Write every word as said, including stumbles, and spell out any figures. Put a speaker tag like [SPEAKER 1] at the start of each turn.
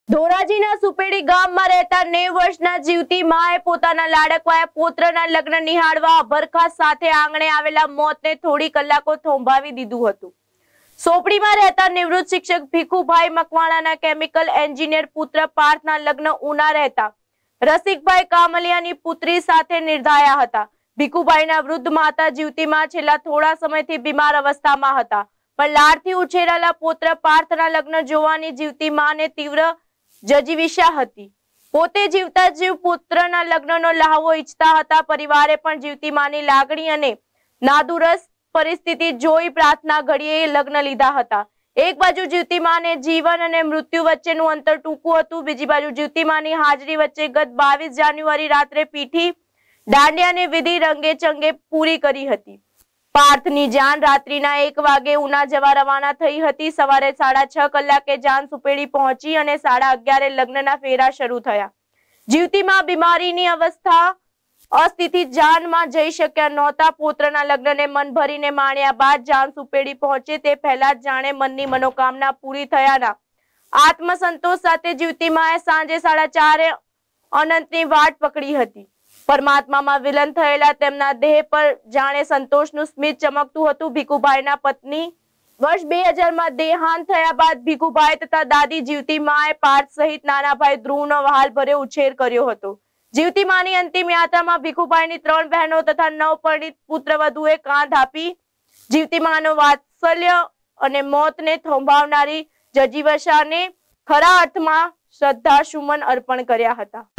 [SPEAKER 1] ધોરાજીના સુપેડી ગામમાં રહેતા નેવ વર્ષના જીવતી માએ પોતાના લાડકવાયા પુત્રના લગ્ન નિહાળવા અભરખા સાથે આંગણે આવેલા મોતને થોડી કલાકો થોંભાવી દીધું હતું। સોપડીમાં રહેતા નિવૃત્ત શિક્ષક ભીખુભાઈ મકવાણાના કેમિકલ એન્જિનિયર પુત્ર પાર્થના લગ્ન ઉના રહેતા રસિકભાઈ કામલિયાની પુત્રી સાથે નિર્ધાયા હતા। ભીખુભાઈના વૃદ્ધ માતા જીવતીમાં છેલ્લા થોડા સમયથી બીમાર અવસ્થામાં હતા, પણ લાડથી ઉછેરાયેલા પુત્ર પાર્થના લગ્ન જોવાની જીવતી માને તીવ્ર જજીવિષા હતી। પોતે જીવતા જીવ પુત્રના લગ્નનો લહાવો ઈચ્છતા હતા। પરિવારે પણ જીવતી માની લાગણી અને નાદુરસ્ત પરિસ્થિતિ જોઈ પ્રાર્થના ઘડીએ લગ્ન લીધા હતા। એક બાજુ જીવતી માને જીવન અને મૃત્યુ વચ્ચેનું અંતર ટૂંકું હતું, બીજી બાજુ જીવતી માની હાજરી વચ્ચે ગત બાવીસ જાન્યુઆરી રાત્રે પીઠી દાંડિયાની વિધિ રંગે ચંગે પૂરી કરી હતી। પાર્થની જાન રાત્રિના એક વાગે ઉના જવા રવાના થઈ હતી। સવારે સાડા છ કલાકે જાન સુપેડી પહોંચી અને સાડા અગિયારે લગ્નના ફેરા શરૂ થયા। જીવતીમાં બીમારીની અવસ્થા અસ્થિતિ જાનમાં જઈ શક્યા નહોતા। પુત્રના લગ્નને મન ભરીને માણ્યા બાદ જાન સુપેડી પહોંચે તે પહેલા જ જાણે મનની મનોકામના પૂરી થયાના આત્મસંતોષ સાથે જીવતી માએ સાંજે સાડા ચારે અનંતની વાટ પકડી હતી। પરમાત્મામાં વિલન થયેલા તેમના દેહ પર જાણે સંતોષનું સ્મિત ચમકતું હતું। ભીખુભાઈના પત્ની વર્ષ બે હજાર માં દેહાંત થયા બાદ ભીખુભાઈ તથા દાદી જીવતી માએ પાર્થ સહિત નાના ભાઈ ધ્રુવનો વહાલ ભર્યો ઉછેર કર્યો હતો। જીવતી માની અંતિમ યાત્રામાં ભીખુભાઈની ત્રણ બહેનો તથા નવપરિણીત પુત્રવધુએ કાંધ આપી જીવતી માનો વાત્સલ્ય અને મોતને થોભાવનારી જજીવશાને ખરા અર્થમાં શ્રદ્ધા સુમન અર્પણ કર્યા હતા।